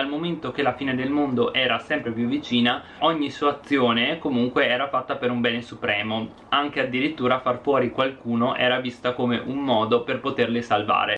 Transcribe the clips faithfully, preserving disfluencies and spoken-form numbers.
dal momento che la fine del mondo era sempre più vicina, ogni sua azione comunque era fatta per un bene supremo, anche addirittura far fuori qualcuno era vista come un modo per poterli salvare.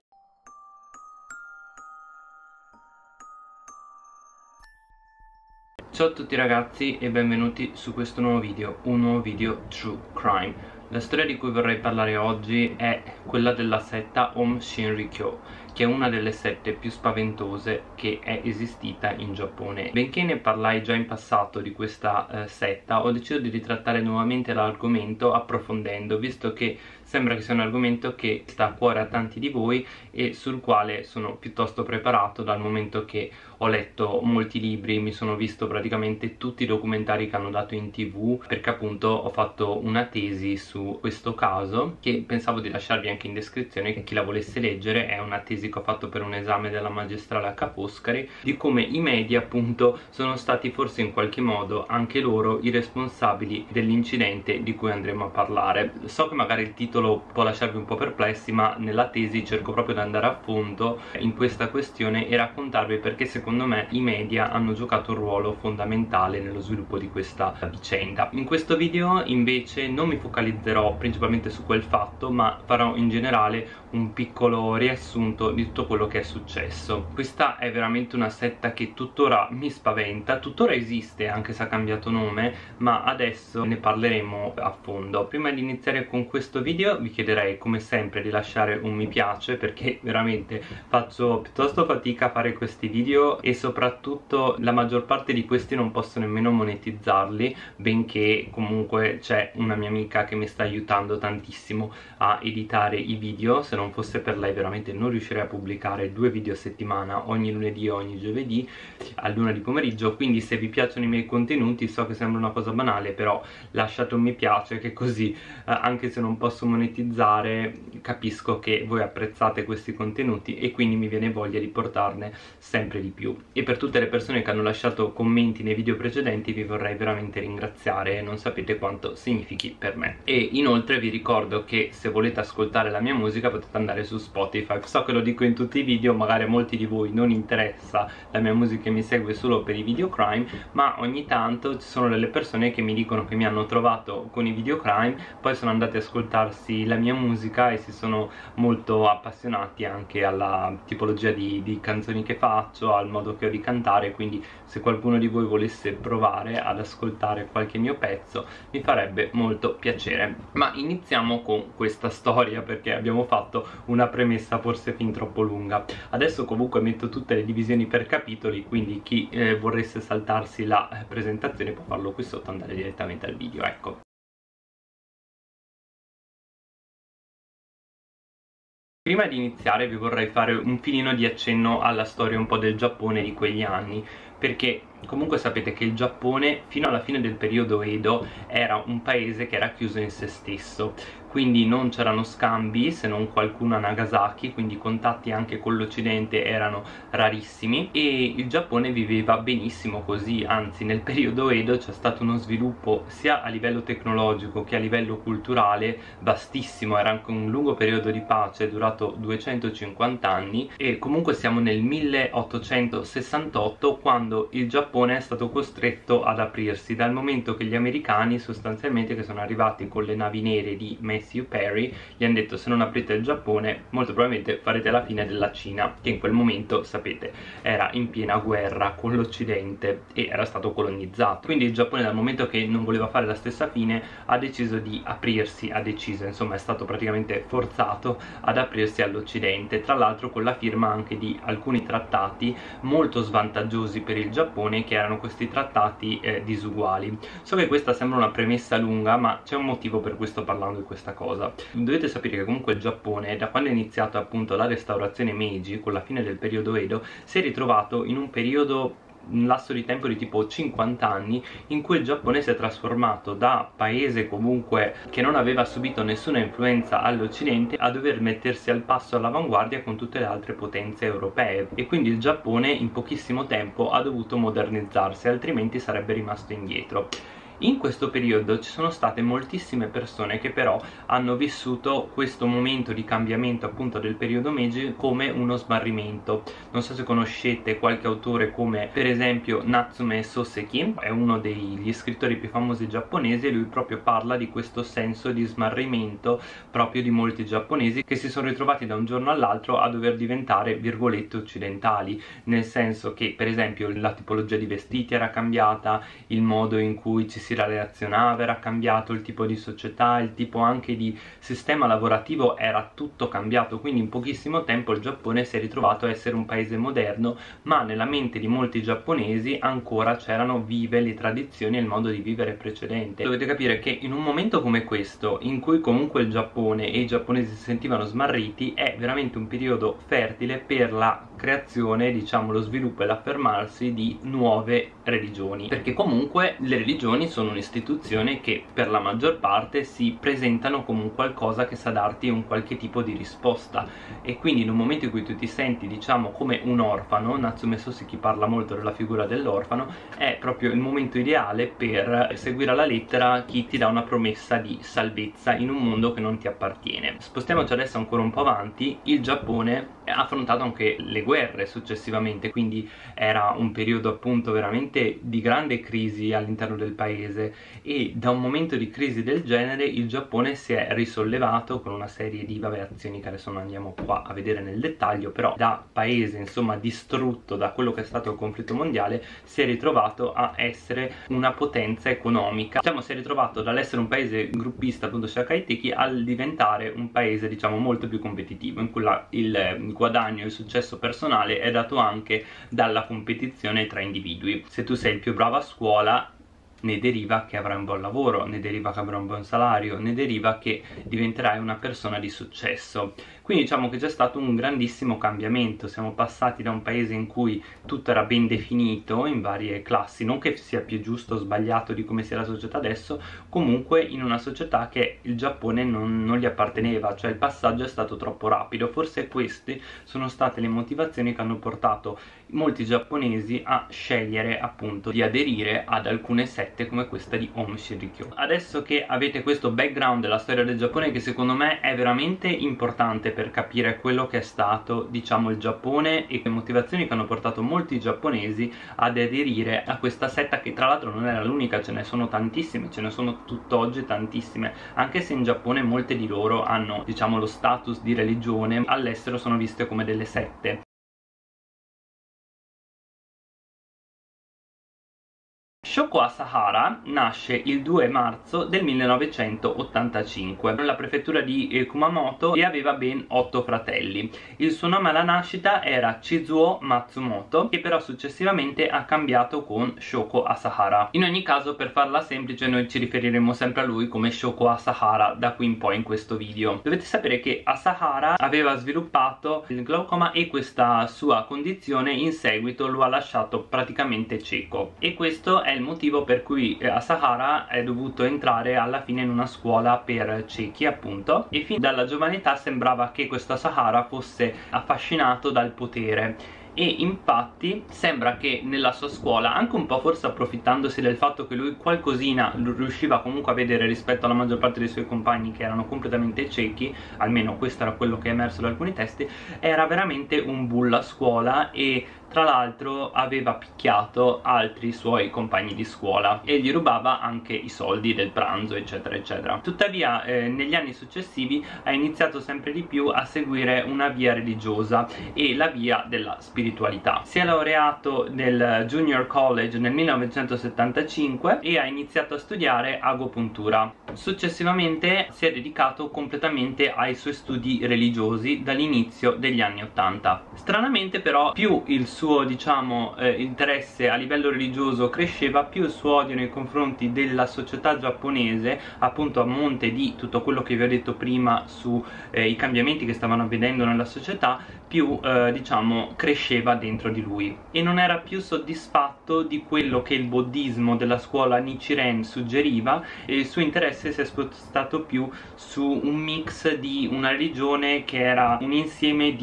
Ciao a tutti ragazzi e benvenuti su questo nuovo video, un nuovo video True Crime. La storia di cui vorrei parlare oggi è quella della setta Aum Shinrikyo, che è una delle sette più spaventose che è esistita in Giappone. Benché ne parlai già in passato di questa eh, setta, ho deciso di ritrattare nuovamente l'argomento approfondendo, visto che sembra che sia un argomento che sta a cuore a tanti di voi e sul quale sono piuttosto preparato, dal momento che ho letto molti libri, mi sono visto praticamente tutti i documentari che hanno dato in tv, perché appunto ho fatto una tesi su questo caso che pensavo di lasciarvi anche in descrizione, che chi la volesse leggere. È una tesi che ho fatto per un esame della magistrale a Ca' Foscari, di come i media appunto sono stati forse in qualche modo anche loro i responsabili dell'incidente di cui andremo a parlare. So che magari il titolo può lasciarvi un po' perplessi, ma nella tesi cerco proprio di andare a fondo in questa questione e raccontarvi perché secondo me i media hanno giocato un ruolo fondamentale nello sviluppo di questa vicenda. In questo video invece non mi focalizzerò principalmente su quel fatto, ma farò in generale un piccolo riassunto di tutto quello che è successo. Questa è veramente una setta che tuttora mi spaventa, tuttora esiste anche se ha cambiato nome, ma adesso ne parleremo a fondo. Prima di iniziare con questo video vi chiederei come sempre di lasciare un mi piace, perché veramente faccio piuttosto fatica a fare questi video e soprattutto la maggior parte di questi non posso nemmeno monetizzarli, benché comunque c'è una mia amica che mi sta aiutando tantissimo a editare i video. Se non fosse per lei veramente non riuscirei a pubblicare due video a settimana, ogni lunedì e ogni giovedì a luna di pomeriggio. Quindi se vi piacciono i miei contenuti, so che sembra una cosa banale, però lasciate un mi piace, che così eh, anche se non posso monetizzare capisco che voi apprezzate questi contenuti e quindi mi viene voglia di portarne sempre di più. E per tutte le persone che hanno lasciato commenti nei video precedenti vi vorrei veramente ringraziare, non sapete quanto significhi per me. E inoltre vi ricordo che se volete ascoltare la mia musica potete andare su Spotify. So che lo dico in tutti i video, magari a molti di voi non interessa la mia musica e mi segue solo per i video crime, ma ogni tanto ci sono delle persone che mi dicono che mi hanno trovato con i video crime, poi sono andati ad ascoltarsi la mia musica e si sono molto appassionati anche alla tipologia di, di canzoni che faccio, al modo che ho di cantare. Quindi se qualcuno di voi volesse provare ad ascoltare qualche mio pezzo mi farebbe molto piacere. Ma iniziamo con questa storia, perché abbiamo fatto una premessa forse fin troppo lunga. Adesso comunque metto tutte le divisioni per capitoli, quindi chi eh, vorresse saltarsi la eh, presentazione può farlo qui sotto e andare direttamente al video, ecco. Prima di iniziare vi vorrei fare un filino di accenno alla storia un po' del Giappone di quegli anni, perché comunque sapete che il Giappone fino alla fine del periodo Edo era un paese che era chiuso in se stesso, quindi non c'erano scambi se non qualcuno a Nagasaki, quindi i contatti anche con l'Occidente erano rarissimi e il Giappone viveva benissimo così. Anzi, nel periodo Edo c'è stato uno sviluppo sia a livello tecnologico che a livello culturale vastissimo. Era anche un lungo periodo di pace durato duecentocinquanta anni e comunque siamo nel milleottocentosessantotto quando il Giappone è stato costretto ad aprirsi, dal momento che gli americani sostanzialmente, che sono arrivati con le navi nere di Matthew Perry, gli hanno detto: se non aprite il Giappone molto probabilmente farete la fine della Cina, che in quel momento sapete era in piena guerra con l'Occidente e era stato colonizzato. Quindi il Giappone, dal momento che non voleva fare la stessa fine, ha deciso di aprirsi, ha deciso insomma è stato praticamente forzato ad aprirsi all'Occidente, tra l'altro con la firma anche di alcuni trattati molto svantaggiosi per il Giappone, che erano questi trattati eh, disuguali. So che questa sembra una premessa lunga, ma c'è un motivo per cui sto parlando di questa cosa. Dovete sapere che comunque il Giappone, da quando è iniziata appunto la restaurazione Meiji con la fine del periodo Edo, si è ritrovato in un periodo, un lasso di tempo di tipo cinquanta anni, in cui il Giappone si è trasformato da paese comunque che non aveva subito nessuna influenza all'Occidente a dover mettersi al passo, all'avanguardia con tutte le altre potenze europee, e quindi il Giappone in pochissimo tempo ha dovuto modernizzarsi, altrimenti sarebbe rimasto indietro. In questo periodo ci sono state moltissime persone che però hanno vissuto questo momento di cambiamento appunto del periodo Meiji come uno smarrimento. Non so se conoscete qualche autore come per esempio Natsume Soseki, è uno degli scrittori più famosi giapponesi, e lui proprio parla di questo senso di smarrimento proprio di molti giapponesi che si sono ritrovati da un giorno all'altro a dover diventare virgolette occidentali, nel senso che per esempio la tipologia di vestiti era cambiata, il modo in cui ci si relazionava era cambiato, il tipo di società, il tipo anche di sistema lavorativo era tutto cambiato, quindi in pochissimo tempo il Giappone si è ritrovato a essere un paese moderno, ma nella mente di molti giapponesi ancora c'erano vive le tradizioni e il modo di vivere precedente. Dovete capire che in un momento come questo, in cui comunque il Giappone e i giapponesi si sentivano smarriti, è veramente un periodo fertile per la creazione, diciamo lo sviluppo e l'affermarsi di nuove religioni, perché comunque le religioni sono un'istituzione che per la maggior parte si presentano come un qualcosa che sa darti un qualche tipo di risposta, e quindi in un momento in cui tu ti senti diciamo come un orfano, Natsume Soseki parla molto della figura dell'orfano, è proprio il momento ideale per seguire alla lettera chi ti dà una promessa di salvezza in un mondo che non ti appartiene. Spostiamoci adesso ancora un po' avanti. Il Giappone ha affrontato anche le guerre successivamente, quindi era un periodo appunto veramente di grande crisi all'interno del paese, e da un momento di crisi del genere il Giappone si è risollevato con una serie di vabbè, azioni che adesso non andiamo qua a vedere nel dettaglio, però da paese insomma distrutto da quello che è stato il conflitto mondiale si è ritrovato a essere una potenza economica, diciamo si è ritrovato dall'essere un paese gruppista appunto Shakaiteki al diventare un paese diciamo molto più competitivo, in cui la, il guadagno e il successo personale è dato anche dalla competizione tra individui. Se tu sei il più bravo a scuola ne deriva che avrai un buon lavoro, ne deriva che avrai un buon salario, ne deriva che diventerai una persona di successo. Quindi diciamo che c'è stato un grandissimo cambiamento, siamo passati da un paese in cui tutto era ben definito in varie classi, non che sia più giusto o sbagliato di come sia la società adesso, comunque in una società che il Giappone non, non gli apparteneva, cioè il passaggio è stato troppo rapido. Forse queste sono state le motivazioni che hanno portato molti giapponesi a scegliere appunto di aderire ad alcune sette come questa di Aum Shinrikyo. Adesso che avete questo background della storia del Giappone, che secondo me è veramente importante per capire quello che è stato diciamo il Giappone e le motivazioni che hanno portato molti giapponesi ad aderire a questa setta, che tra l'altro non era l'unica, ce ne sono tantissime, ce ne sono tutt'oggi tantissime, anche se in Giappone molte di loro hanno diciamo lo status di religione, all'estero sono viste come delle sette. Shoko Asahara nasce il due marzo del millenovecentottantacinque nella prefettura di Kumamoto e aveva ben otto fratelli. Il suo nome alla nascita era Chizuo Matsumoto, che però successivamente ha cambiato con Shoko Asahara. In ogni caso, per farla semplice, noi ci riferiremo sempre a lui come Shoko Asahara da qui in poi in questo video. Dovete sapere che Asahara aveva sviluppato il glaucoma e questa sua condizione in seguito lo ha lasciato praticamente cieco, e questo è il motivo per cui Asahara è dovuto entrare alla fine in una scuola per ciechi appunto, e fin dalla giovane età sembrava che questo Asahara fosse affascinato dal potere. E infatti sembra che nella sua scuola, anche un po' forse approfittandosi del fatto che lui qualcosina riusciva comunque a vedere rispetto alla maggior parte dei suoi compagni che erano completamente ciechi, almeno questo era quello che è emerso da alcuni testi, era veramente un bullo a scuola e tra l'altro aveva picchiato altri suoi compagni di scuola e gli rubava anche i soldi del pranzo eccetera eccetera. Tuttavia eh, negli anni successivi ha iniziato sempre di più a seguire una via religiosa e la via della spiritualità. Si è laureato nel Junior College nel millenovecentosettantacinque e ha iniziato a studiare agopuntura. Successivamente si è dedicato completamente ai suoi studi religiosi dall'inizio degli anni ottanta. Stranamente però più il suo suo diciamo eh, interesse a livello religioso cresceva, più il suo odio nei confronti della società giapponese, appunto a monte di tutto quello che vi ho detto prima su eh, i cambiamenti che stavano avvenendo nella società, più eh, diciamo cresceva dentro di lui e non era più soddisfatto di quello che il buddismo della scuola Nichiren suggeriva, e il suo interesse si è spostato più su un mix di una religione che era un insieme di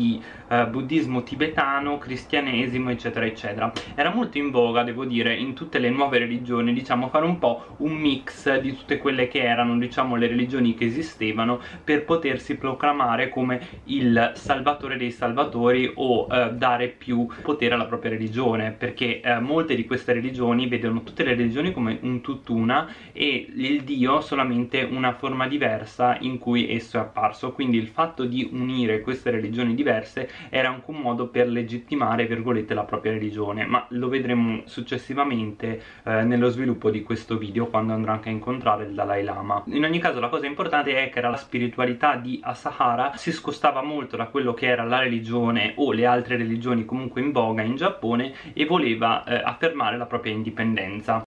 eh, buddismo tibetano, cristianesimo, eccetera eccetera. Era molto in voga, devo dire, in tutte le nuove religioni, diciamo, fare un po' un mix di tutte quelle che erano, diciamo, le religioni che esistevano, per potersi proclamare come il salvatore dei salvatori o eh, dare più potere alla propria religione, perché eh, molte di queste religioni vedono tutte le religioni come un tutt'una e il Dio solamente una forma diversa in cui esso è apparso. Quindi il fatto di unire queste religioni diverse era anche un modo per legittimare, virgolette, la propria religione, ma lo vedremo successivamente eh, nello sviluppo di questo video, quando andrò anche a incontrare il Dalai Lama. In ogni caso la cosa importante è che era la spiritualità di Asahara si scostava molto da quello che era la religione o le altre religioni comunque in voga in Giappone e voleva eh, affermare la propria indipendenza.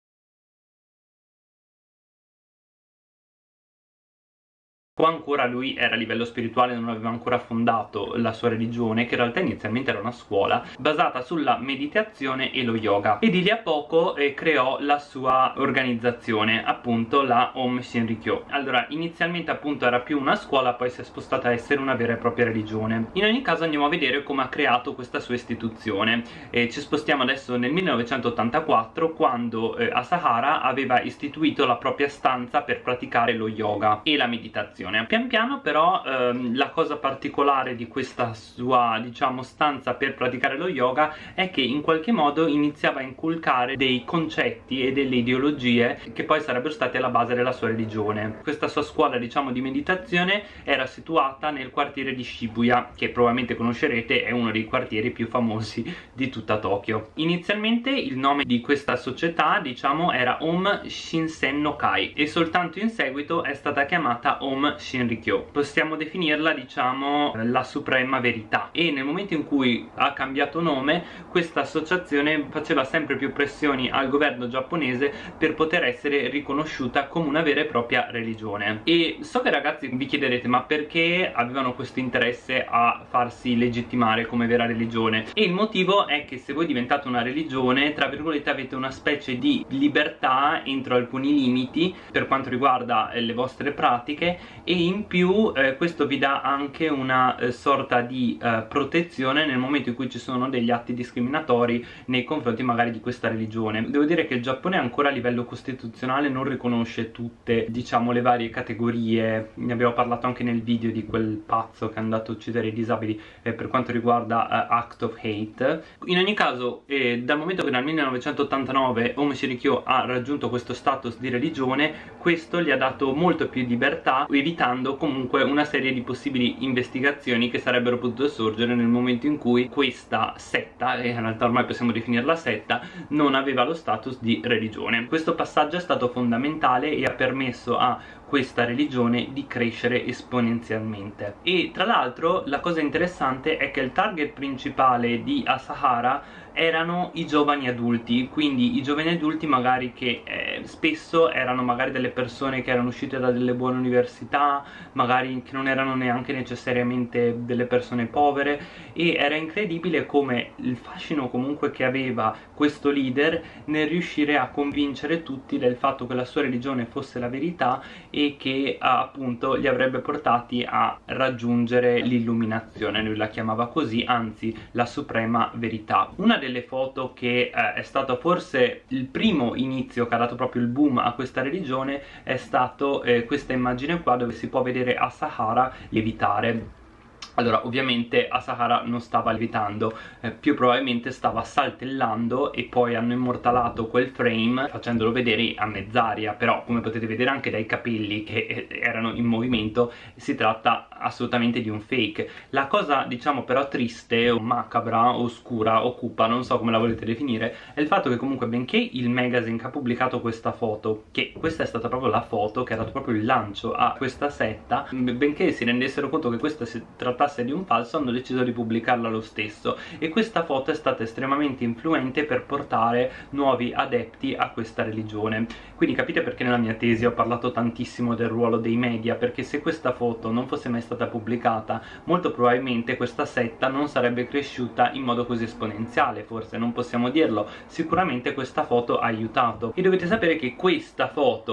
Qua ancora lui era a livello spirituale, non aveva ancora fondato la sua religione, che in realtà inizialmente era una scuola basata sulla meditazione e lo yoga, e di lì a poco eh, creò la sua organizzazione, appunto la Aum Shinrikyo. Allora, inizialmente appunto era più una scuola, poi si è spostata a essere una vera e propria religione. In ogni caso andiamo a vedere come ha creato questa sua istituzione. Eh, ci spostiamo adesso nel millenovecentottantaquattro, quando eh, Asahara aveva istituito la propria stanza per praticare lo yoga e la meditazione. Pian piano però ehm, la cosa particolare di questa sua, diciamo, stanza per praticare lo yoga è che in qualche modo iniziava a inculcare dei concetti e delle ideologie che poi sarebbero state alla base della sua religione. Questa sua scuola, diciamo, di meditazione era situata nel quartiere di Shibuya, che probabilmente conoscerete, è uno dei quartieri più famosi di tutta Tokyo. Inizialmente il nome di questa società, diciamo, era Aum Shinsen no Kai e soltanto in seguito è stata chiamata Aum Shinrikyo. Possiamo definirla, diciamo, la suprema verità, e nel momento in cui ha cambiato nome questa associazione faceva sempre più pressioni al governo giapponese per poter essere riconosciuta come una vera e propria religione. E so che ragazzi vi chiederete ma perché avevano questo interesse a farsi legittimare come vera religione, e il motivo è che se voi diventate una religione, tra virgolette, avete una specie di libertà entro alcuni limiti per quanto riguarda eh, le vostre pratiche, e in più eh, questo vi dà anche una eh, sorta di eh, protezione nel momento in cui ci sono degli atti discriminatori nei confronti magari di questa religione. Devo dire che il Giappone ancora a livello costituzionale non riconosce tutte, diciamo, le varie categorie. Ne abbiamo parlato anche nel video di quel pazzo che è andato a uccidere i disabili eh, per quanto riguarda uh, Act of Hate. In ogni caso eh, dal momento che nel millenovecentottantanove Aum Shinrikyo ha raggiunto questo status di religione, questo gli ha dato molto più libertà, evitando comunque una serie di possibili investigazioni che sarebbero potute sorgere nel momento in cui questa setta, e in realtà ormai possiamo definirla setta, non aveva lo status di religione. Questo passaggio è stato fondamentale e ha permesso a questa religione di crescere esponenzialmente. E tra l'altro la cosa interessante è che il target principale di Asahara erano i giovani adulti, quindi i giovani adulti magari che eh, spesso erano magari delle persone che erano uscite da delle buone università, magari che non erano neanche necessariamente delle persone povere, e era incredibile come il fascino comunque che aveva questo leader nel riuscire a convincere tutti del fatto che la sua religione fosse la verità e che appunto li avrebbe portati a raggiungere l'illuminazione, lui la chiamava così, anzi la suprema verità. Una delle foto che eh, è stato forse il primo inizio che ha dato proprio il boom a questa religione è stato eh, questa immagine qua, dove si può vedere Asahara levitare. Allora, ovviamente Asahara non stava levitando, eh, più probabilmente stava saltellando, e poi hanno immortalato quel frame facendolo vedere a mezz'aria, però come potete vedere anche dai capelli che eh, erano in movimento, si tratta assolutamente di un fake. La cosa, diciamo, però triste o macabra, oscura, occupa, non so come la volete definire, è il fatto che comunque, benché il magazine che ha pubblicato questa foto, che questa è stata proprio la foto che ha dato proprio il lancio a questa setta, benché si rendessero conto che questa si tratta di un falso, hanno deciso di pubblicarla lo stesso, e questa foto è stata estremamente influente per portare nuovi adepti a questa religione. Quindi capite perché nella mia tesi ho parlato tantissimo del ruolo dei media, perché se questa foto non fosse mai stata pubblicata, molto probabilmente questa setta non sarebbe cresciuta in modo così esponenziale. Forse non possiamo dirlo, sicuramente questa foto ha aiutato. E dovete sapere che questa foto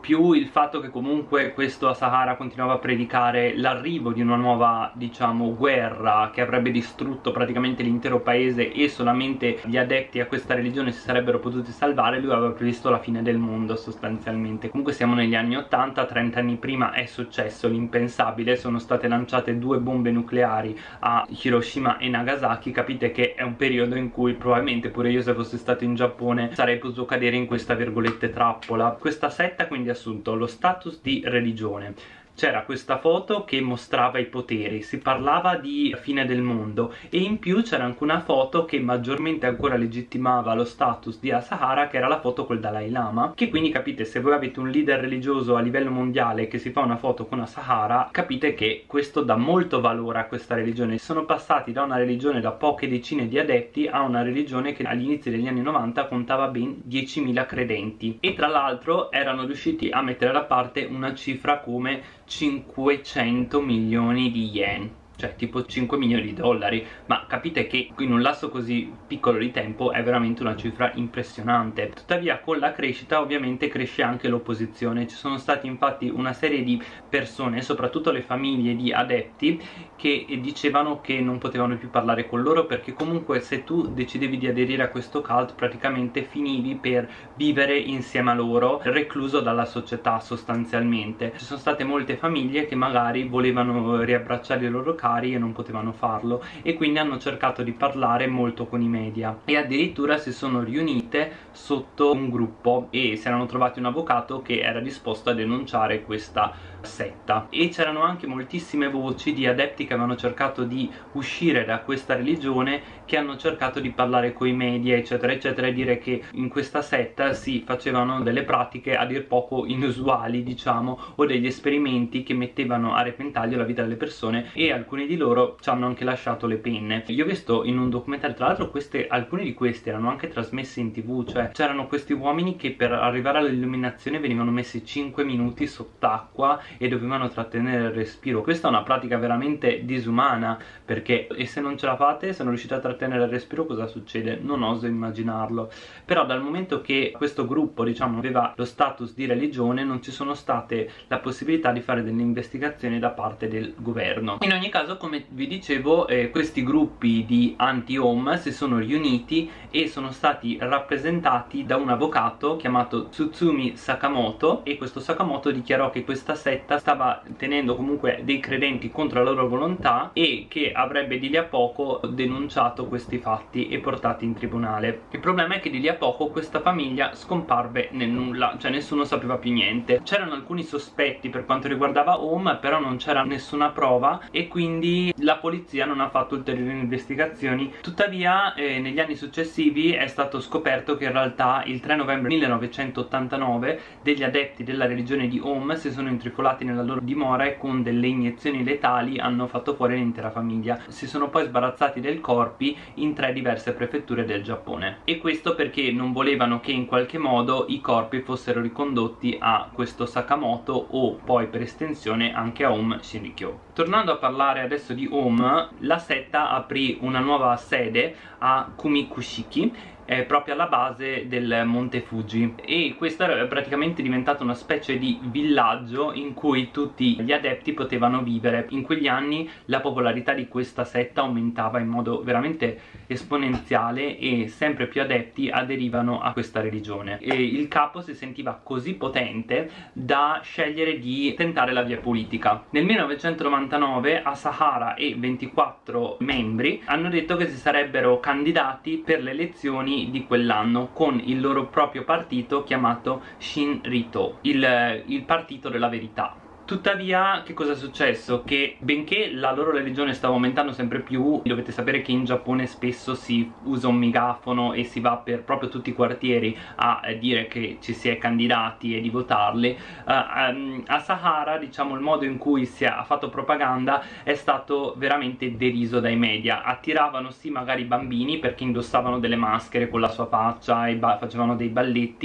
più il fatto che comunque questo Asahara continuava a predicare l'arrivo di una nuova, diciamo, guerra che avrebbe distrutto praticamente l'intero paese e solamente gli adepti a questa religione si sarebbero potuti salvare, lui aveva previsto la fine del mondo sostanzialmente. Comunque siamo negli anni ottanta, trenta anni prima è successo l'impensabile, sono state lanciate due bombe nucleari a Hiroshima e Nagasaki. Capite che è un periodo in cui probabilmente pure io, se fossi stato in Giappone, sarei potuto cadere in questa virgolette trappola. Questa setta quindi ha assunto lo status di religione. C'era questa foto che mostrava i poteri, si parlava di fine del mondo e in più c'era anche una foto che maggiormente ancora legittimava lo status di Asahara, che era la foto col Dalai Lama, che quindi capite, se voi avete un leader religioso a livello mondiale che si fa una foto con Asahara, capite che questo dà molto valore a questa religione. Sono passati da una religione da poche decine di adepti a una religione che agli inizi degli anni novanta contava ben diecimila credenti e tra l'altro erano riusciti a mettere da parte una cifra come cinquecento milioni di yen, cioè tipo cinque milioni di dollari, ma capite che in un lasso così piccolo di tempo è veramente una cifra impressionante. Tuttavia con la crescita ovviamente cresce anche l'opposizione. Ci sono stati infatti una serie di persone, soprattutto le famiglie di adepti, che dicevano che non potevano più parlare con loro, perché comunque se tu decidevi di aderire a questo cult praticamente finivi per vivere insieme a loro, recluso dalla società sostanzialmente. Ci sono state molte famiglie che magari volevano riabbracciare i loro cari e non potevano farlo, e quindi hanno cercato di parlare molto con i media e addirittura si sono riunite sotto un gruppo e si erano trovati un avvocato che era disposto a denunciare questa setta. E c'erano anche moltissime voci di adepti che avevano cercato di uscire da questa religione, che hanno cercato di parlare coi media eccetera eccetera e dire che in questa setta si facevano delle pratiche a dir poco inusuali, diciamo, o degli esperimenti che mettevano a repentaglio la vita delle persone, e alcuni di loro ci hanno anche lasciato le penne. Io ho visto in un documentario, tra l'altro queste, alcuni di questi erano anche trasmessi in tv, cioè c'erano questi uomini che per arrivare all'illuminazione venivano messi cinque minuti sott'acqua e dovevano trattenere il respiro. Questa è una pratica veramente disumana, perché e se non ce la fate, se non riuscite a trattenere il respiro, cosa succede? Non oso immaginarlo. Però dal momento che questo gruppo, diciamo, aveva lo status di religione, non ci sono state la possibilità di fare delle investigazioni da parte del governo. In ogni caso, come vi dicevo, eh, questi gruppi di anti-Om si sono riuniti e sono stati rappresentati da un avvocato chiamato Tsutsumi Sakamoto, e questo Sakamoto dichiarò che questa setta stava tenendo comunque dei credenti contro la loro volontà e che avrebbe di lì a poco denunciato questi fatti e portati in tribunale. Il problema è che di lì a poco questa famiglia scomparve nel nulla, cioè nessuno sapeva più niente. C'erano alcuni sospetti per quanto riguardava Om, però non c'era nessuna prova e quindi la polizia non ha fatto ulteriori investigazioni. Tuttavia eh, negli anni successivi è stato scoperto che in realtà il tre novembre millenovecentottantanove degli adepti della religione di Om si sono intrifolati nella loro dimora e con delle iniezioni letali hanno fatto fuori l'intera famiglia. Si sono poi sbarazzati dei corpi in tre diverse prefetture del Giappone, e questo perché non volevano che in qualche modo i corpi fossero ricondotti a questo Sakamoto o poi per estensione anche a Om Shinrikyo. Tornando a parlare adesso di Om, la setta aprì una nuova sede a Kumikushiki, eh, proprio alla base del Monte Fuji, e questo è praticamente diventato una specie di villaggio in cui tutti gli adepti potevano vivere. In quegli anni la popolarità di questa setta aumentava in modo veramente esponenziale e sempre più adepti aderivano a questa religione, e il capo si sentiva così potente da scegliere di tentare la via politica. Nel millenovecentonovantanove Asahara e ventiquattro membri hanno detto che si sarebbero candidati per le elezioni di quell'anno con il loro proprio partito chiamato Shinrito, il, il partito della verità. Tuttavia, che cosa è successo? Che benché la loro religione stava aumentando sempre più, dovete sapere che in Giappone spesso si usa un megafono e si va per proprio tutti i quartieri a eh, dire che ci si è candidati e di votarli. uh, um, a Sahara, diciamo, il modo in cui si è fatto propaganda è stato veramente deriso dai media. Attiravano sì magari i bambini perché indossavano delle maschere con la sua faccia e facevano dei balletti.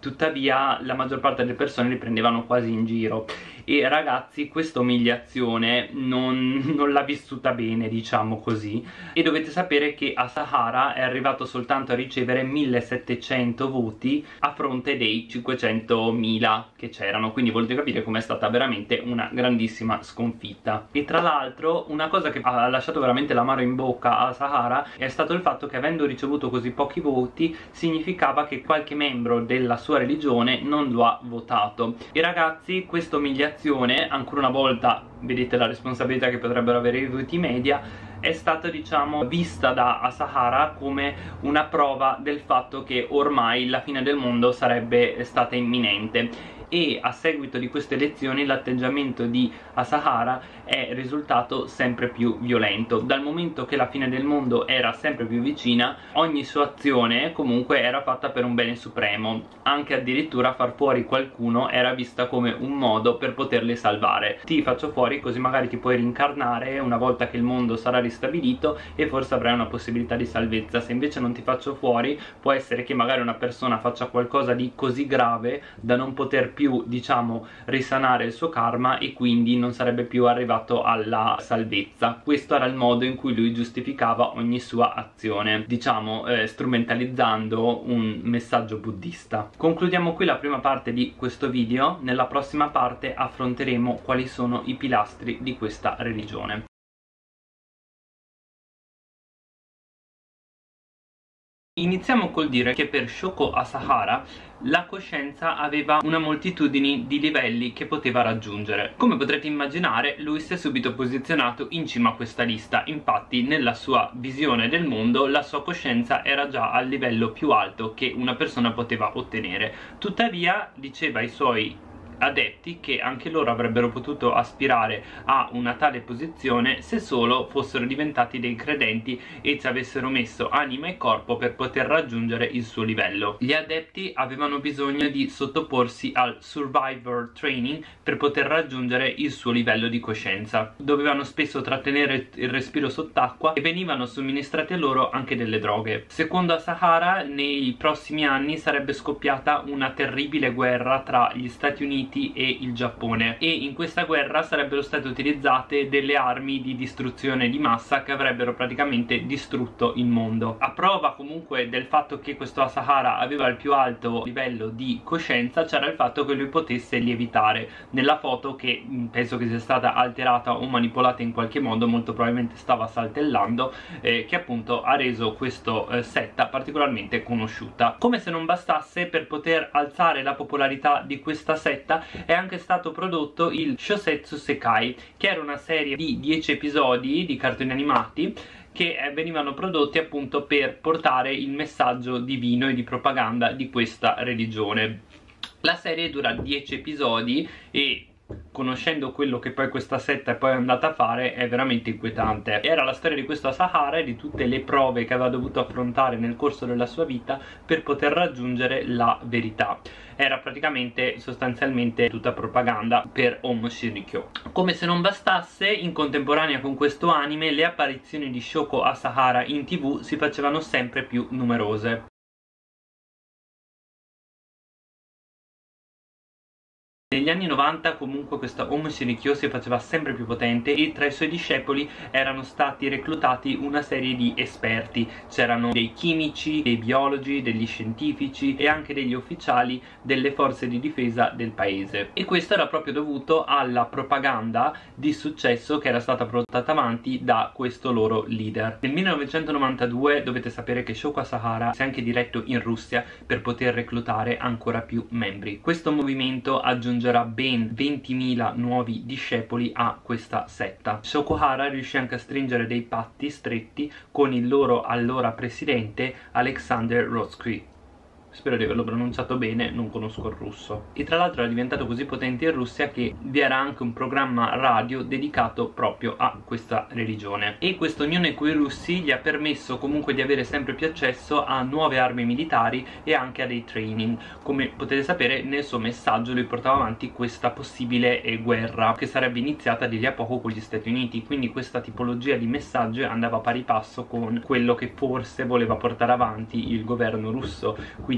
tuttavia la maggior parte delle persone li prendevano quasi in giro. E ragazzi, questa umiliazione non, non l'ha vissuta bene, diciamo così, e dovete sapere che Asahara è arrivato soltanto a ricevere millesettecento voti a fronte dei cinquecentomila che c'erano, quindi volete capire com'è stata veramente una grandissima sconfitta. E tra l'altro una cosa che ha lasciato veramente l'amaro in bocca a Asahara è stato il fatto che, avendo ricevuto così pochi voti, significava che qualche membro della sua religione non lo ha votato. E ragazzi, questa umiliazione, ancora una volta vedete la responsabilità che potrebbero avere i voti media, è stata, diciamo, vista da Asahara come una prova del fatto che ormai la fine del mondo sarebbe stata imminente. E a seguito di queste elezioni l'atteggiamento di Asahara è risultato sempre più violento. Dal momento che la fine del mondo era sempre più vicina, ogni sua azione comunque era fatta per un bene supremo. Anche addirittura far fuori qualcuno era vista come un modo per poterli salvare. Ti faccio fuori così magari ti puoi rincarnare una volta che il mondo sarà ristabilito e forse avrai una possibilità di salvezza. Se invece non ti faccio fuori, può essere che magari una persona faccia qualcosa di così grave da non poter più, diciamo, risanare il suo karma e quindi non sarebbe più arrivato alla salvezza. Questo era il modo in cui lui giustificava ogni sua azione, diciamo eh, strumentalizzando un messaggio buddista. Concludiamo qui la prima parte di questo video. Nella prossima parte affronteremo quali sono i pilastri di questa religione. Iniziamo col dire che per Shoko Asahara la coscienza aveva una moltitudine di livelli che poteva raggiungere. Come potrete immaginare, lui si è subito posizionato in cima a questa lista. Infatti, nella sua visione del mondo, la sua coscienza era già al livello più alto che una persona poteva ottenere. Tuttavia, diceva ai suoi adepti che anche loro avrebbero potuto aspirare a una tale posizione se solo fossero diventati dei credenti e ci avessero messo anima e corpo per poter raggiungere il suo livello. Gli adepti avevano bisogno di sottoporsi al survivor training per poter raggiungere il suo livello di coscienza. Dovevano spesso trattenere il respiro sott'acqua e venivano somministrate loro anche delle droghe. Secondo Asahara, nei prossimi anni sarebbe scoppiata una terribile guerra tra gli Stati Uniti e il Giappone, e in questa guerra sarebbero state utilizzate delle armi di distruzione di massa che avrebbero praticamente distrutto il mondo. A prova comunque del fatto che questo Asahara aveva il più alto livello di coscienza c'era il fatto che lui potesse lievitare. Nella foto, che penso che sia stata alterata o manipolata in qualche modo, molto probabilmente stava saltellando, eh, che appunto ha reso questo eh, setta particolarmente conosciuta. Come se non bastasse, per poter alzare la popolarità di questa setta è anche stato prodotto il Shosetsu Sekai, che era una serie di dieci episodi di cartoni animati che venivano prodotti appunto per portare il messaggio divino e di propaganda di questa religione. La serie dura dieci episodi e, conoscendo quello che poi questa setta è poi andata a fare, è veramente inquietante. Era la storia di questo Asahara e di tutte le prove che aveva dovuto affrontare nel corso della sua vita per poter raggiungere la verità. Era praticamente, sostanzialmente, tutta propaganda per Om Shinrikyo. Come se non bastasse, in contemporanea con questo anime, le apparizioni di Shoko Asahara in tv si facevano sempre più numerose. Negli anni novanta comunque questa Om Shinrikyo si faceva sempre più potente e tra i suoi discepoli erano stati reclutati una serie di esperti. C'erano dei chimici, dei biologi, degli scientifici e anche degli ufficiali delle forze di difesa del paese. E questo era proprio dovuto alla propaganda di successo che era stata portata avanti da questo loro leader. Nel millenovecentonovantadue dovete sapere che Shoko Asahara si è anche diretto in Russia per poter reclutare ancora più membri. Questo movimento aggiunge ben ventimila nuovi discepoli a questa setta. Shoko Hara riuscì anche a stringere dei patti stretti con il loro allora presidente Alexander Rotsky. Spero di averlo pronunciato bene, non conosco il russo. E tra l'altro era diventato così potente in Russia che vi era anche un programma radio dedicato proprio a questa religione. E questa unione con i russi gli ha permesso comunque di avere sempre più accesso a nuove armi militari e anche a dei training. Come potete sapere, nel suo messaggio lui portava avanti questa possibile eh, guerra che sarebbe iniziata di lì a poco con gli Stati Uniti. Quindi questa tipologia di messaggio andava pari passo con quello che forse voleva portare avanti il governo russo. Quindi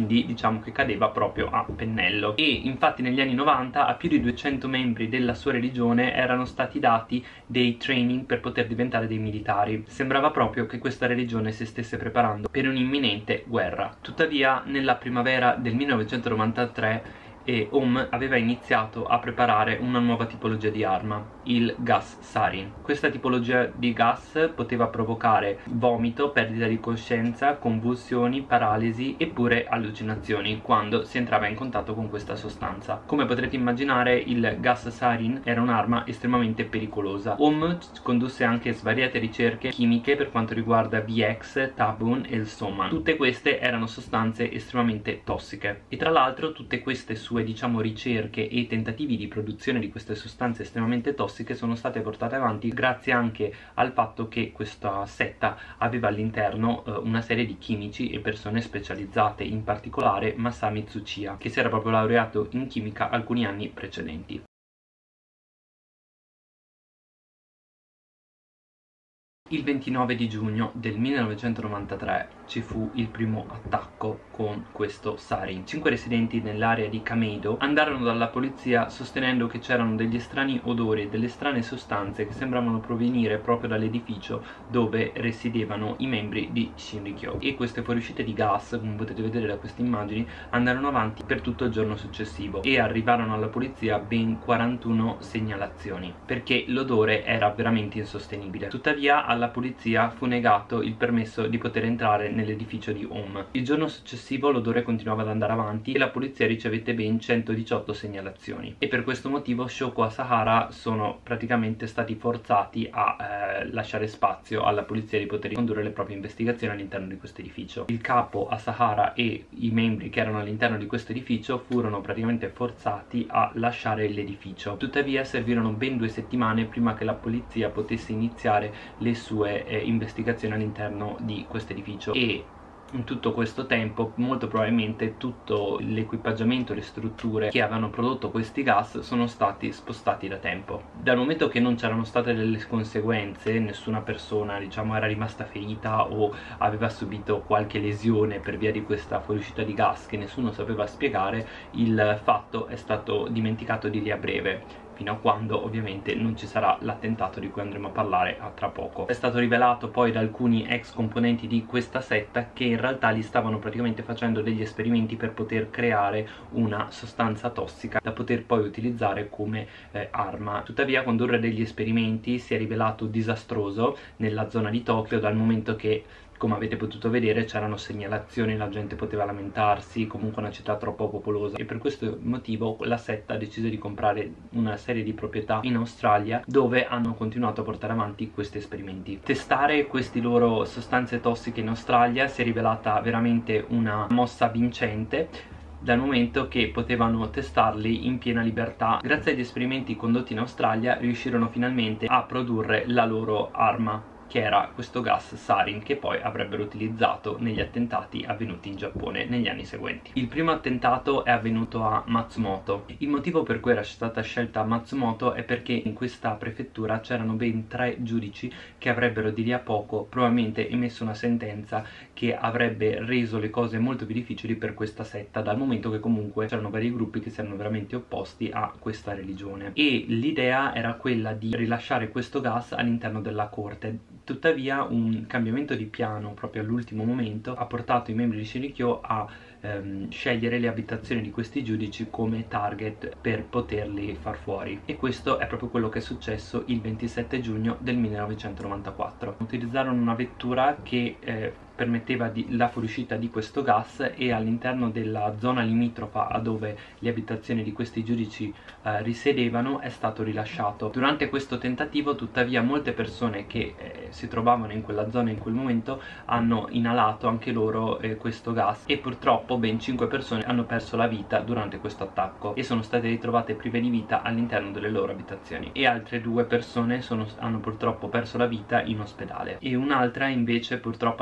quindi diciamo che cadeva proprio a pennello. E infatti negli anni novanta a più di duecento membri della sua religione erano stati dati dei training per poter diventare dei militari. Sembrava proprio che questa religione si stesse preparando per un'imminente guerra. Tuttavia nella primavera del millenovecentonovantatré e Om aveva iniziato a preparare una nuova tipologia di arma, il gas sarin. Questa tipologia di gas poteva provocare vomito, perdita di coscienza, convulsioni, paralisi e pure allucinazioni quando si entrava in contatto con questa sostanza. Come potrete immaginare, il gas sarin era un'arma estremamente pericolosa. Om condusse anche svariate ricerche chimiche per quanto riguarda V X, Tabun e il Soman. Tutte queste erano sostanze estremamente tossiche e tra l'altro tutte queste sue diciamo ricerche e tentativi di produzione di queste sostanze estremamente tossiche sono state portate avanti grazie anche al fatto che questa setta aveva all'interno eh, una serie di chimici e persone specializzate, in particolare Masami Tsuchiya, che si era proprio laureato in chimica alcuni anni precedenti. Il ventinove di giugno del millenovecentonovantatré ci fu il primo attacco con questo sarin. Cinque residenti nell'area di Kameido andarono dalla polizia sostenendo che c'erano degli strani odori e delle strane sostanze che sembravano provenire proprio dall'edificio dove risiedevano i membri di Shinrikyo, e queste fuoriuscite di gas, come potete vedere da queste immagini, andarono avanti per tutto il giorno successivo e arrivarono alla polizia ben quarantuno segnalazioni perché l'odore era veramente insostenibile. Tuttavia alla polizia fu negato il permesso di poter entrare nell'edificio di Om. Il giorno successivo l'odore continuava ad andare avanti e la polizia ricevette ben centodiciotto segnalazioni, e per questo motivo Shoko Asahara sono praticamente stati forzati a eh, lasciare spazio alla polizia di poter condurre le proprie investigazioni all'interno di questo edificio. Il capo Asahara e i membri che erano all'interno di questo edificio furono praticamente forzati a lasciare l'edificio. Tuttavia servirono ben due settimane prima che la polizia potesse iniziare le sue eh, investigazioni all'interno di questo edificio, e in tutto questo tempo molto probabilmente tutto l'equipaggiamento e le strutture che avevano prodotto questi gas sono stati spostati da tempo. Dal momento che non c'erano state delle conseguenze, nessuna persona diciamo era rimasta ferita o aveva subito qualche lesione per via di questa fuoriuscita di gas che nessuno sapeva spiegare, il fatto è stato dimenticato di lì a breve, fino a quando ovviamente non ci sarà l'attentato di cui andremo a parlare a tra poco. È stato rivelato poi da alcuni ex componenti di questa setta che in realtà li stavano praticamente facendo degli esperimenti per poter creare una sostanza tossica da poter poi utilizzare come eh, arma. Tuttavia condurre degli esperimenti si è rivelato disastroso nella zona di Tokyo, dal momento che, come avete potuto vedere, c'erano segnalazioni, la gente poteva lamentarsi, comunque una città troppo popolosa, e per questo motivo la setta decise di comprare una serie di proprietà in Australia dove hanno continuato a portare avanti questi esperimenti. Testare queste loro sostanze tossiche in Australia si è rivelata veramente una mossa vincente, dal momento che potevano testarli in piena libertà. Grazie agli esperimenti condotti in Australia riuscirono finalmente a produrre la loro arma, che era questo gas sarin, che poi avrebbero utilizzato negli attentati avvenuti in Giappone negli anni seguenti. Il primo attentato è avvenuto a Matsumoto. Il motivo per cui era stata scelta Matsumoto è perché in questa prefettura c'erano ben tre giudici che avrebbero di lì a poco probabilmente emesso una sentenza che avrebbe reso le cose molto più difficili per questa setta, dal momento che comunque c'erano vari gruppi che si erano veramente opposti a questa religione, e l'idea era quella di rilasciare questo gas all'interno della corte. Tuttavia un cambiamento di piano proprio all'ultimo momento ha portato i membri di Shinrikyo a ehm, scegliere le abitazioni di questi giudici come target per poterli far fuori, e questo è proprio quello che è successo il ventisette giugno del millenovecentonovantaquattro. Utilizzarono una vettura che eh, permetteva di, la fuoriuscita di questo gas, e all'interno della zona limitrofa a dove le abitazioni di questi giudici eh, risiedevano è stato rilasciato. Durante questo tentativo tuttavia molte persone che eh, si trovavano in quella zona in quel momento hanno inalato anche loro eh, questo gas, e purtroppo ben cinque persone hanno perso la vita durante questo attacco e sono state ritrovate prive di vita all'interno delle loro abitazioni, e altre due persone sono, hanno purtroppo perso la vita in ospedale, e un'altra invece purtroppo è andata in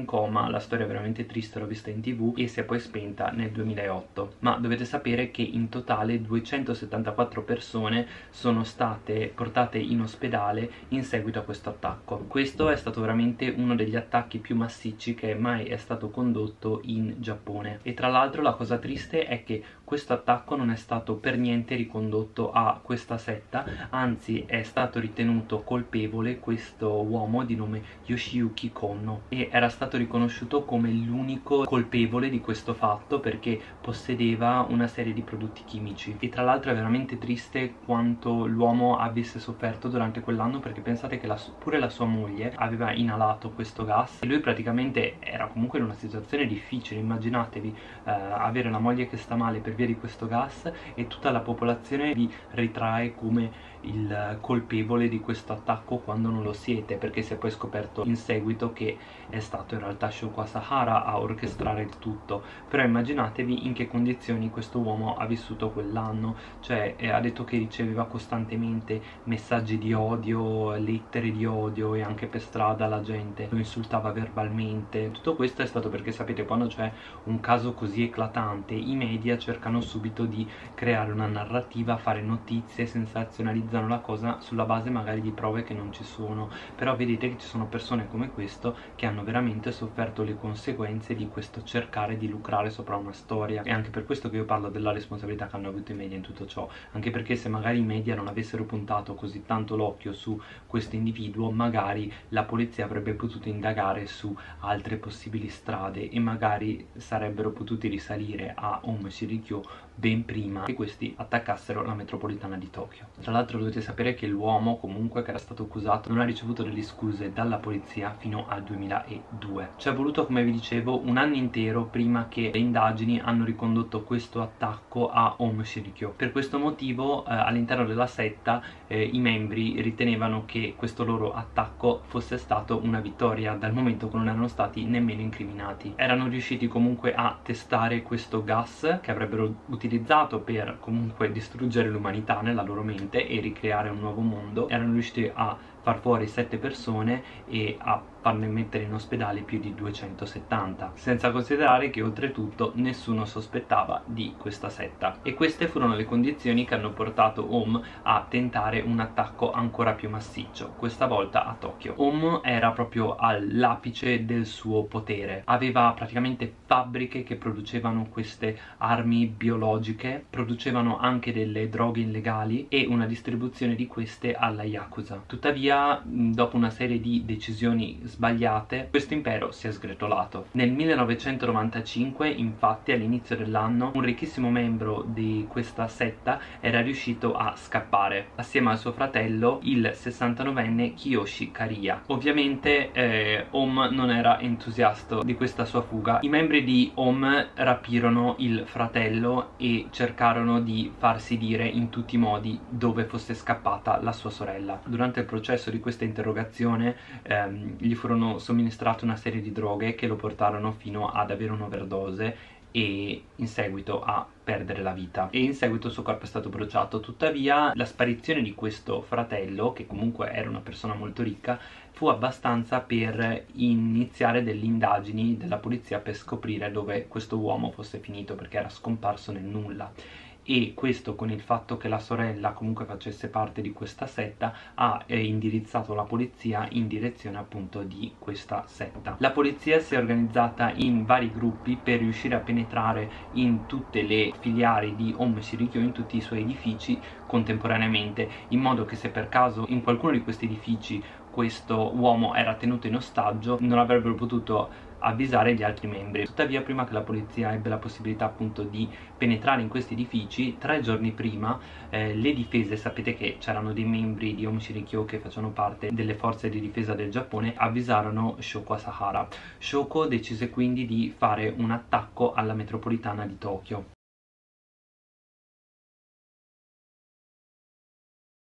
coma, la storia è veramente triste, l'ho vista in tv, e si è poi spenta nel duemilaotto. Ma dovete sapere che in totale duecentosettantaquattro persone sono state portate in ospedale in seguito a questo attacco. Questo è stato veramente uno degli attacchi più massicci che mai è stato condotto in Giappone, e tra l'altro la cosa triste è che questo attacco non è stato per niente ricondotto a questa setta, anzi è stato ritenuto colpevole questo uomo di nome Yoshiyuki Konno, e era stato riconosciuto come l'unico colpevole di questo fatto perché possedeva una serie di prodotti chimici. E tra l'altro è veramente triste quanto l'uomo avesse sofferto durante quell'anno, perché pensate che la, pure la sua moglie aveva inalato questo gas e lui praticamente era comunque in una situazione difficile. Immaginatevi eh, avere la moglie che sta male per via di questo gas e tutta la popolazione vi ritrae come il colpevole di questo attacco quando non lo siete, perché si è poi scoperto in seguito che è stato in realtà Shoko Asahara a orchestrare il tutto. Però immaginatevi in che condizioni questo uomo ha vissuto quell'anno, cioè eh, ha detto che riceveva costantemente messaggi di odio, lettere di odio, e anche per strada la gente lo insultava verbalmente. Tutto questo è stato perché sapete, quando c'è un caso così eclatante i media cercano subito di creare una narrativa, fare notizie, sensazionalizzare la cosa sulla base magari di prove che non ci sono. Però vedete che ci sono persone come questo che hanno veramente sofferto le conseguenze di questo cercare di lucrare sopra una storia. E anche per questo che io parlo della responsabilità che hanno avuto i media in tutto ciò, anche perché se magari i media non avessero puntato così tanto l'occhio su questo individuo, magari la polizia avrebbe potuto indagare su altre possibili strade e magari sarebbero potuti risalire a Aum Shinrikyo ben prima che questi attaccassero la metropolitana di Tokyo. Tra l'altro dovete sapere che l'uomo comunque che era stato accusato non ha ricevuto delle scuse dalla polizia fino al duemiladue. Ci è voluto, come vi dicevo, un anno intero prima che le indagini hanno ricondotto questo attacco a Aum Shinrikyo. Per questo motivo eh, all'interno della setta eh, i membri ritenevano che questo loro attacco fosse stato una vittoria, dal momento che non erano stati nemmeno incriminati. Erano riusciti comunque a testare questo gas che avrebbero utilizzato per comunque distruggere l'umanità nella loro mente e ricreare un nuovo mondo. Erano riusciti a far fuori sette persone e a farne mettere in ospedale più di duecentosettanta, senza considerare che oltretutto nessuno sospettava di questa setta. E queste furono le condizioni che hanno portato Aum a tentare un attacco ancora più massiccio, questa volta a Tokyo. Aum era proprio all'apice del suo potere, aveva praticamente fabbriche che producevano queste armi biologiche, producevano anche delle droghe illegali e una distribuzione di queste alla Yakuza. Tuttavia, dopo una serie di decisioni sbagliate, questo impero si è sgretolato. Nel millenovecentonovantacinque, infatti, all'inizio dell'anno, un ricchissimo membro di questa setta era riuscito a scappare assieme al suo fratello, il sessantanovenne Kiyoshi Kariya. Ovviamente eh, Aum non era entusiasta di questa sua fuga. I membri di Aum rapirono il fratello e cercarono di farsi dire in tutti i modi dove fosse scappata la sua sorella. Durante il processo di questa interrogazione ehm, gli furono somministrate una serie di droghe che lo portarono fino ad avere un'overdose e in seguito a perdere la vita, e in seguito il suo corpo è stato bruciato. Tuttavia la sparizione di questo fratello, che comunque era una persona molto ricca, fu abbastanza per iniziare delle indagini della polizia per scoprire dove questo uomo fosse finito, perché era scomparso nel nulla. E questo, con il fatto che la sorella comunque facesse parte di questa setta, ha eh, indirizzato la polizia in direzione appunto di questa setta. La polizia si è organizzata in vari gruppi per riuscire a penetrare in tutte le filiali di Aum Shinrikyo, in tutti i suoi edifici contemporaneamente, in modo che se per caso in qualcuno di questi edifici questo uomo era tenuto in ostaggio non avrebbero potuto avvisare gli altri membri. Tuttavia, prima che la polizia ebbe la possibilità appunto di penetrare in questi edifici, tre giorni prima eh, le difese, sapete che c'erano dei membri di Aum Shinrikyo che facevano parte delle forze di difesa del Giappone, avvisarono Shoko Asahara. Shoko decise quindi di fare un attacco alla metropolitana di Tokyo.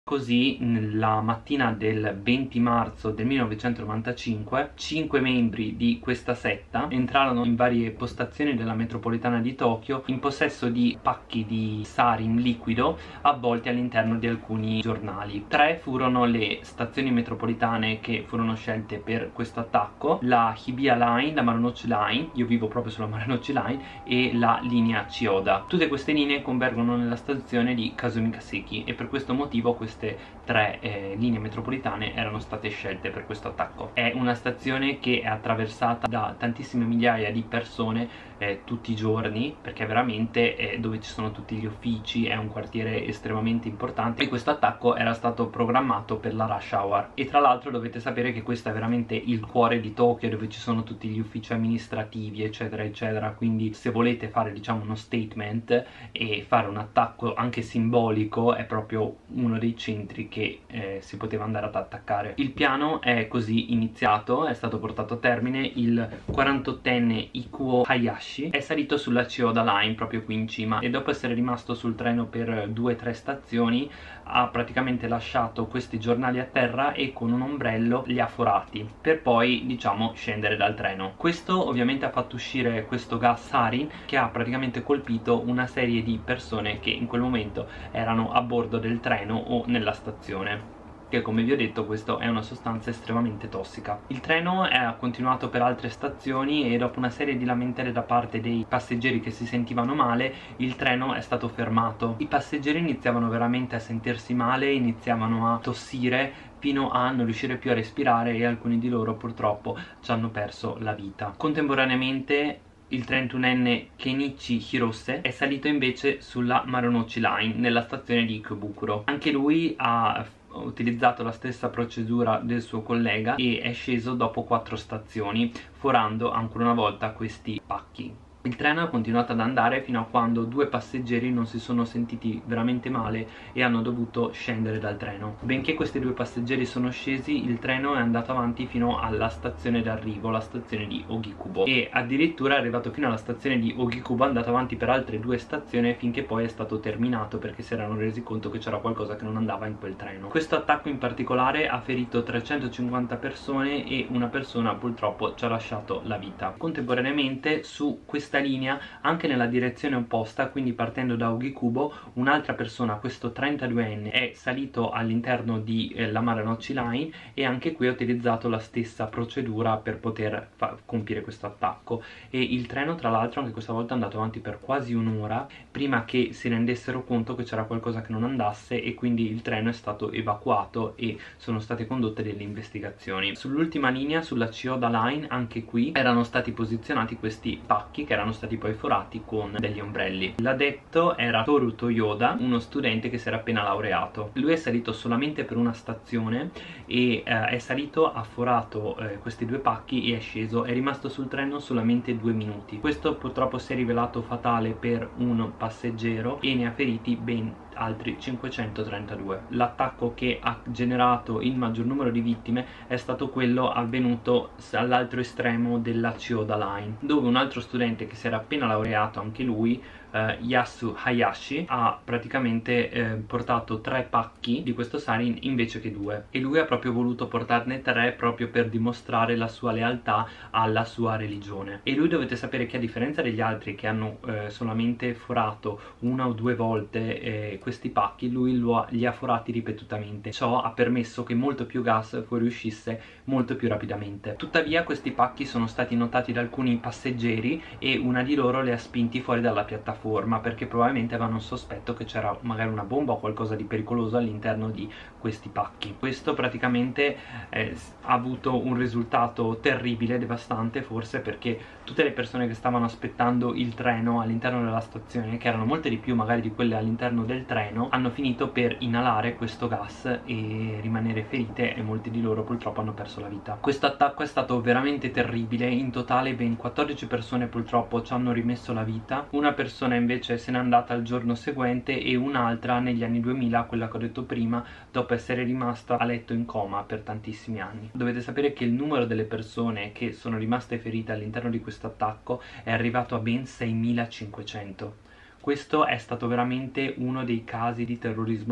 Così nella mattina del venti marzo del millenovecentonovantacinque cinque membri di questa setta entrarono in varie postazioni della metropolitana di Tokyo in possesso di pacchi di sarin liquido avvolti all'interno di alcuni giornali. Tre furono le stazioni metropolitane che furono scelte per questo attacco: la Hibiya Line, la Marunouchi Line, io vivo proprio sulla Marunouchi Line, e la linea Chiyoda. Tutte queste linee convergono nella stazione di Kazumi-Kaseki e per questo motivo queste tre eh, linee metropolitane erano state scelte per questo attacco. È una stazione che è attraversata da tantissime migliaia di persone eh, tutti i giorni, perché veramente è dove ci sono tutti gli uffici, è un quartiere estremamente importante, e questo attacco era stato programmato per la rush hour. E tra l'altro dovete sapere che questo è veramente il cuore di Tokyo, dove ci sono tutti gli uffici amministrativi eccetera eccetera, quindi se volete fare diciamo uno statement e fare un attacco anche simbolico è proprio uno dei centri che eh, si poteva andare ad attaccare. Il piano è così iniziato, è stato portato a termine. Il quarantottenne Ikuo Hayashi è salito sulla Chiyoda Line proprio qui in cima e dopo essere rimasto sul treno per due o tre stazioni ha praticamente lasciato questi giornali a terra e con un ombrello li ha forati per poi diciamo scendere dal treno. Questo ovviamente ha fatto uscire questo gas sarin che ha praticamente colpito una serie di persone che in quel momento erano a bordo del treno o nella stazione, che come vi ho detto questo è una sostanza estremamente tossica. Il treno ha continuato per altre stazioni e dopo una serie di lamentele da parte dei passeggeri che si sentivano male il treno è stato fermato. I passeggeri iniziavano veramente a sentirsi male, iniziavano a tossire fino a non riuscire più a respirare e alcuni di loro purtroppo ci hanno perso la vita. Contemporaneamente il trentunenne Kenichi Hirose è salito invece sulla Marunouchi Line nella stazione di Ikebukuro. Anche lui ha utilizzato la stessa procedura del suo collega e è sceso dopo quattro stazioni, forando ancora una volta questi pacchi. Il treno ha continuato ad andare fino a quando due passeggeri non si sono sentiti veramente male e hanno dovuto scendere dal treno. Benché questi due passeggeri sono scesi, il treno è andato avanti fino alla stazione d'arrivo, la stazione di Ogikubo, e addirittura è arrivato fino alla stazione di Ogikubo, è andato avanti per altre due stazioni finché poi è stato terminato perché si erano resi conto che c'era qualcosa che non andava in quel treno. Questo attacco in particolare ha ferito trecentocinquanta persone e una persona purtroppo ci ha lasciato la vita. Contemporaneamente su questa linea, anche nella direzione opposta, quindi partendo da Ogikubo, un'altra persona, questo trentaduenne, è salito all'interno di eh, la Marunouchi Line e anche qui ha utilizzato la stessa procedura per poter compiere questo attacco. E il treno tra l'altro anche questa volta è andato avanti per quasi un'ora prima che si rendessero conto che c'era qualcosa che non andasse e quindi il treno è stato evacuato e sono state condotte delle investigazioni. Sull'ultima linea, sulla Chiyoda Line, anche qui erano stati posizionati questi pacchi che erano stati poi forati con degli ombrelli. L'addetto era Toru Toyoda, uno studente che si era appena laureato. Lui è salito solamente per una stazione e eh, è salito, ha forato eh, questi due pacchi e è sceso. È rimasto sul treno solamente due minuti. Questo purtroppo si è rivelato fatale per un passeggero e ne ha feriti ben altri cinquecentotrentadue. L'attacco che ha generato il maggior numero di vittime è stato quello avvenuto all'altro estremo della Chiyoda Line, dove un altro studente che si era appena laureato, anche lui, eh, Yasu Hayashi, ha praticamente eh, portato tre pacchi di questo sarin invece che due, e lui ha proprio voluto portarne tre proprio per dimostrare la sua lealtà alla sua religione. E lui, dovete sapere che a differenza degli altri che hanno eh, solamente forato una o due volte eh, questi pacchi, lui lo ha, li ha forati ripetutamente. Ciò ha permesso che molto più gas fuoriuscisse molto più rapidamente. Tuttavia questi pacchi sono stati notati da alcuni passeggeri e una di loro li ha spinti fuori dalla piattaforma perché probabilmente avevano il sospetto che c'era magari una bomba o qualcosa di pericoloso all'interno di questi pacchi. Questo praticamente eh, ha avuto un risultato terribile, devastante forse, perché tutte le persone che stavano aspettando il treno all'interno della stazione, che erano molte di più magari di quelle all'interno del treno, hanno finito per inalare questo gas e rimanere ferite, e molti di loro purtroppo hanno perso la vita. Questo attacco è stato veramente terribile. In totale ben quattordici persone purtroppo ci hanno rimesso la vita, una persona invece se n'è andata il giorno seguente e un'altra negli anni duemila, quella che ho detto prima, dopo essere rimasta a letto in coma per tantissimi anni. Dovete sapere che il numero delle persone che sono rimaste ferite all'interno di questo attacco è arrivato a ben seimilacinquecento. Questo è stato veramente uno dei casi di terrorismo più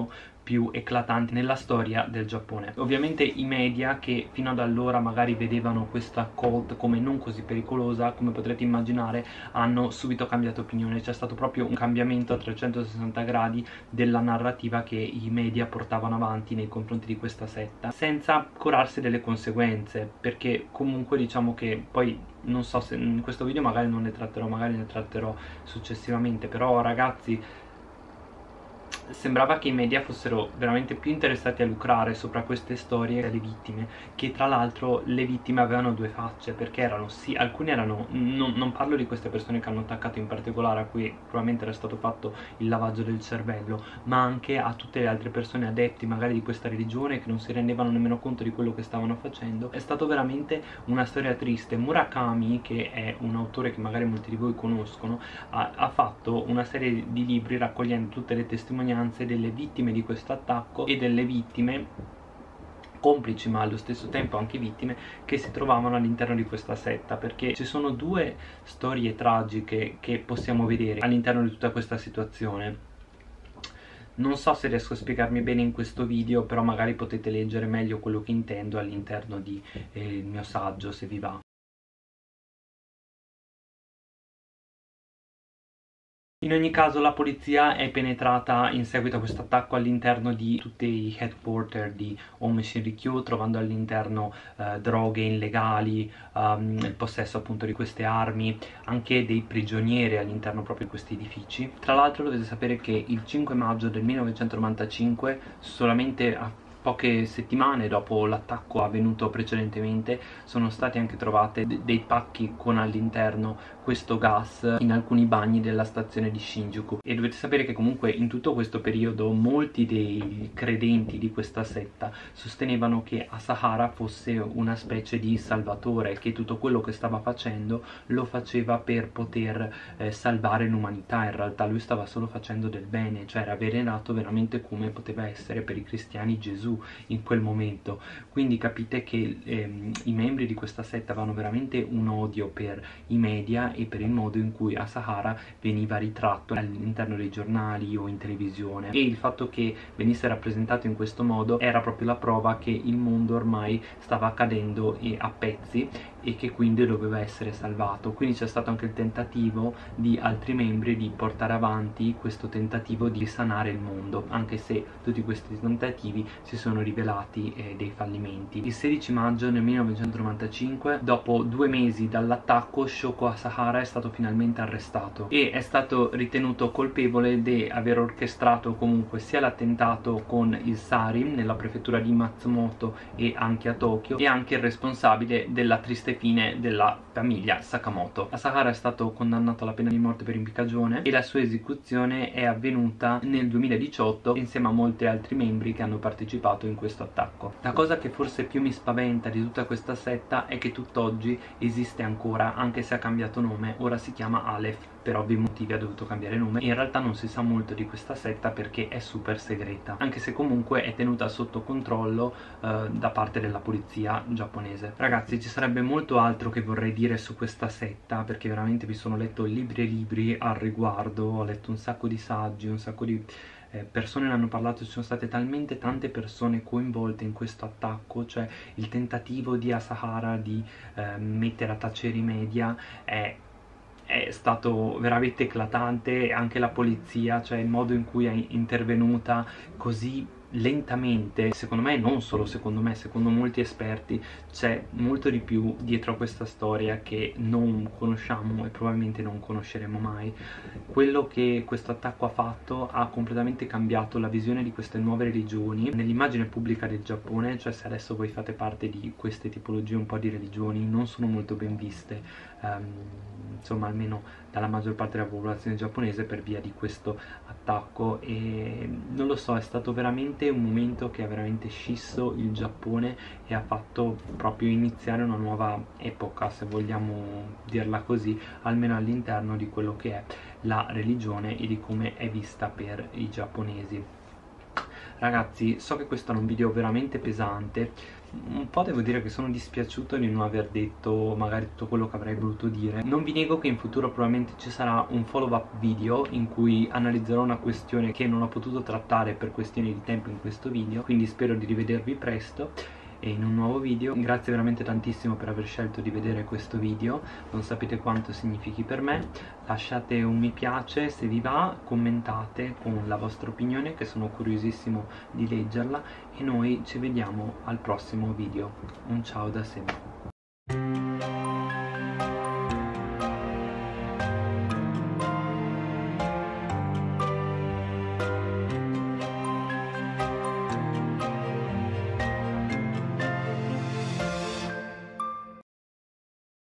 più eclatanti nella storia del Giappone. Ovviamente i media, che fino ad allora magari vedevano questa cult come non così pericolosa, come potrete immaginare, hanno subito cambiato opinione. C'è stato proprio un cambiamento a trecentosessanta gradi della narrativa che i media portavano avanti nei confronti di questa setta, senza curarsi delle conseguenze, perché comunque diciamo che poi non so se in questo video magari non ne tratterò, magari ne tratterò successivamente, però ragazzi, sembrava che i media fossero veramente più interessati a lucrare sopra queste storie delle vittime, che tra l'altro le vittime avevano due facce, perché erano sì, alcuni erano, non, non parlo di queste persone che hanno attaccato in particolare, a cui probabilmente era stato fatto il lavaggio del cervello, ma anche a tutte le altre persone adepti magari di questa religione, che non si rendevano nemmeno conto di quello che stavano facendo. È stato veramente una storia triste. Murakami, che è un autore che magari molti di voi conoscono, ha, ha fatto una serie di libri raccogliendo tutte le testimonianze delle vittime di questo attacco e delle vittime complici, ma allo stesso tempo anche vittime, che si trovavano all'interno di questa setta, perché ci sono due storie tragiche che possiamo vedere all'interno di tutta questa situazione. Non so se riesco a spiegarmi bene in questo video, però magari potete leggere meglio quello che intendo all'interno del eh, mio saggio, se vi va. In ogni caso la polizia è penetrata in seguito a questo attacco all'interno di tutti i headquarter di Aum Shinrikyo, trovando all'interno eh, droghe illegali, um, il possesso appunto di queste armi, anche dei prigionieri all'interno proprio di questi edifici. Tra l'altro dovete sapere che il cinque maggio del millenovecentonovantacinque, solamente a poche settimane dopo l'attacco avvenuto precedentemente, sono state anche trovate dei pacchi con all'interno questo gas in alcuni bagni della stazione di Shinjuku. E dovete sapere che comunque in tutto questo periodo molti dei credenti di questa setta sostenevano che Asahara fosse una specie di salvatore, che tutto quello che stava facendo lo faceva per poter eh, salvare l'umanità. In realtà lui stava solo facendo del bene, cioè era venerato veramente come poteva essere per i cristiani Gesù in quel momento. Quindi capite che ehm, i membri di questa setta avevano veramente un odio per i media e per il modo in cui Asahara veniva ritratto all'interno dei giornali o in televisione, e il fatto che venisse rappresentato in questo modo era proprio la prova che il mondo ormai stava cadendo a pezzi e che quindi doveva essere salvato. Quindi c'è stato anche il tentativo di altri membri di portare avanti questo tentativo di sanare il mondo, anche se tutti questi tentativi si sono rivelati eh, dei fallimenti. Il sedici maggio del millenovecentonovantacinque, dopo due mesi dall'attacco, Shoko Asahara è stato finalmente arrestato e è stato ritenuto colpevole di aver orchestrato comunque sia l'attentato con il sarin nella prefettura di Matsumoto e anche a Tokyo, e anche il responsabile della triste fine della famiglia Sakamoto. Asahara è stato condannato alla pena di morte per impiccagione e la sua esecuzione è avvenuta nel duemiladiciotto insieme a molti altri membri che hanno partecipato in questo attacco. La cosa che forse più mi spaventa di tutta questa setta è che tutt'oggi esiste ancora, anche se ha cambiato nome. Ora si chiama Aleph, per ovvi motivi ha dovuto cambiare nome, e in realtà non si sa molto di questa setta perché è super segreta, anche se comunque è tenuta sotto controllo eh, da parte della polizia giapponese. Ragazzi, ci sarebbe molto altro che vorrei dire su questa setta, perché veramente vi sono letto libri e libri al riguardo, ho letto un sacco di saggi, un sacco di Eh, persone ne hanno parlato, ci sono state talmente tante persone coinvolte in questo attacco, cioè il tentativo di Asahara di eh, mettere a tacere i media è, è stato veramente eclatante, anche la polizia, cioè il modo in cui è intervenuta così lentamente. Secondo me, non solo secondo me, secondo molti esperti, c'è molto di più dietro a questa storia che non conosciamo e probabilmente non conosceremo mai. Quello che questo attacco ha fatto ha completamente cambiato la visione di queste nuove religioni nell'immagine pubblica del Giappone, cioè se adesso voi fate parte di queste tipologie un po' di religioni, non sono molto ben viste, um, insomma almeno dalla maggior parte della popolazione giapponese, per via di questo attacco. E non lo so, è stato veramente un momento che ha veramente scisso il Giappone e ha fatto proprio iniziare una nuova epoca, se vogliamo dirla così, almeno all'interno di quello che è la religione e di come è vista per i giapponesi. Ragazzi, so che questo è un video veramente pesante, un po' devo dire che sono dispiaciuto di non aver detto magari tutto quello che avrei voluto dire. Non vi nego che in futuro probabilmente ci sarà un follow up video in cui analizzerò una questione che non ho potuto trattare per questioni di tempo in questo video, quindi spero di rivedervi presto e in un nuovo video. Grazie veramente tantissimo per aver scelto di vedere questo video, non sapete quanto significhi per me. Lasciate un mi piace se vi va, commentate con la vostra opinione che sono curiosissimo di leggerla e noi ci vediamo al prossimo video. Un ciao da Seba.